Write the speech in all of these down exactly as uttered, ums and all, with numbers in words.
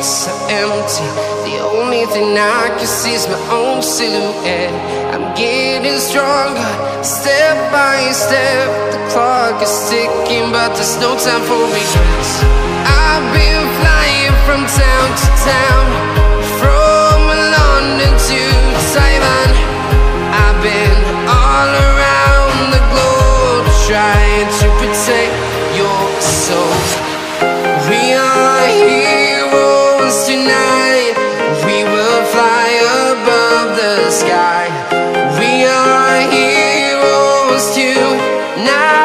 so empty. The only thing I can see is my own silhouette. I'm getting stronger, step by step. The clock is ticking, but there's no time for regrets. I've been flying from town to town, from London to Taiwan. I've been all around the globe, trying to protect your soul. We are heroes tonight. We will fly above the sky. We are heroes tonight.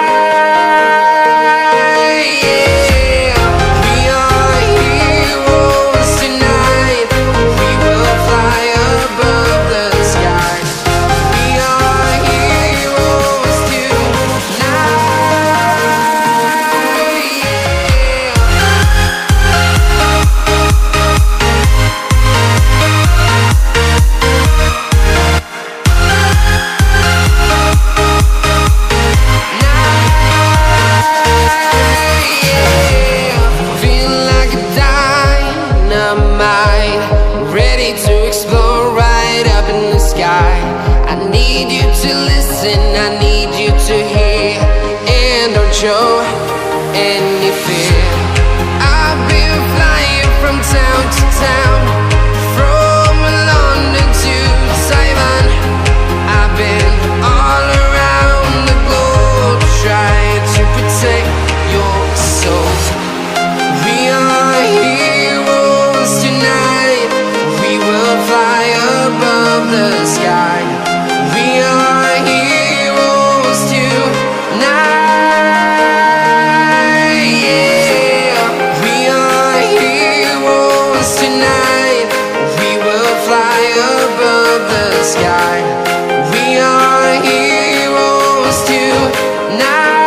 I need you to listen, I need you to hear, and don't show any fear. I've been flying from town to town, from London to Taiwan. I've been all around the globe, trying to protect your soul. We are heroes tonight. We will fly above the sky. We are heroes tonight, yeah. We are heroes tonight. We will fly above the sky. We are heroes tonight.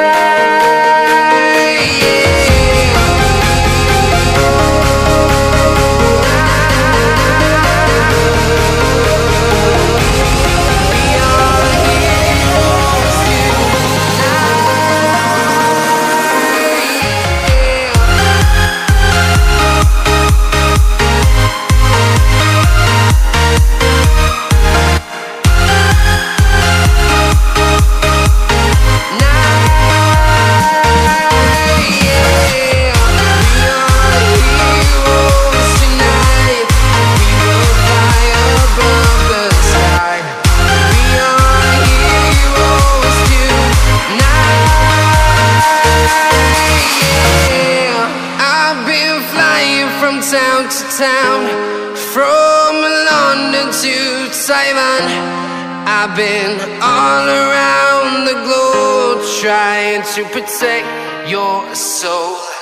From town to town, from London to Taiwan. I've been all around the globe, trying to protect your soul.